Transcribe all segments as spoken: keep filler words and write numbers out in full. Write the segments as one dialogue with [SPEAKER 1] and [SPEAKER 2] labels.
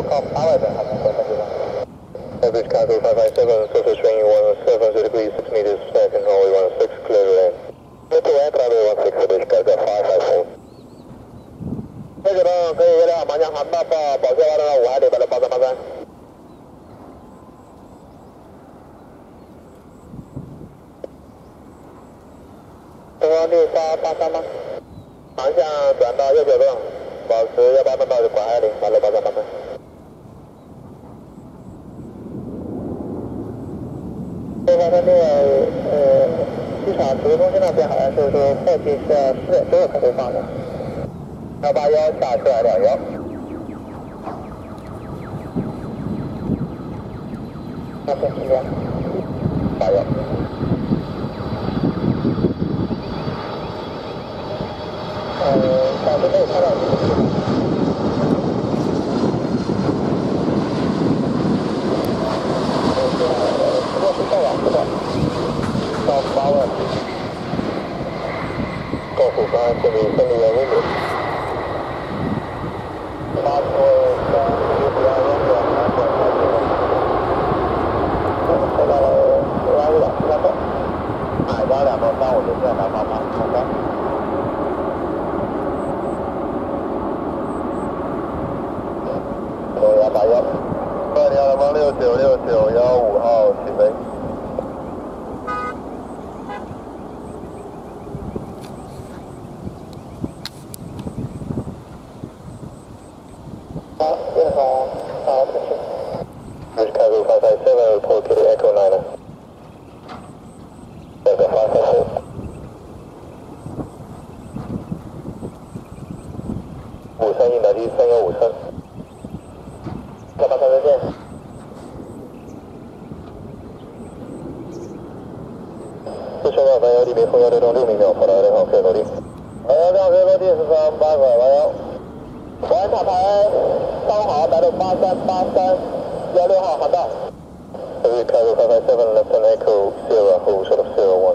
[SPEAKER 1] 靠八外边还能回分地方。Average Castle five five seven, surface range one seven zero degrees, six meters, second runway one six, clear to land. Little land, runway one six, Average Castle five five four。这个呢可以月亮盲降航道报保线八六五海里八六八三八三。东方六八八三吗？航向转到右九洞，保持幺八分到拐海零八六八三八三。这方面呃，机场指挥中心那边好像是说后期是要十点多才会放的。幺八幺下出来两幺。那先时间。八幺。呃，暂时没有看到。直播是到网是吧？到八万。告诉方案建立分离员温度。八座三十五二幺两两点三九。收到了六幺五两七三六。海八两到三五零线南方八三三。东幺八幺，二零二八六九六九幺五号起飞。好，电话好，可是。Bridge Castle five five seven, report to the Echo Niner. Echo five five seven. 五三一打击三幺五三。八八三再见。四千万三幺地平风幺六六六米秒，跑到二零号可以落地。二幺六可以落地是三八拐八幺。环塔台三号来到八三八三幺六号航道。Every Castle five five seven left on Echo zero, hold short of zero one.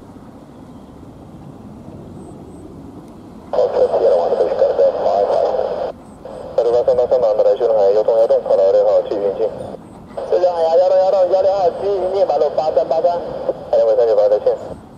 [SPEAKER 1] 好，车七幺 one, Every Castle five five。八六八三八三码的来修正海幺洞幺洞，跑到二六号继续行进。这条海峡幺洞幺洞幺六号继续行进，马路八三八三，海洋尾三九八再见。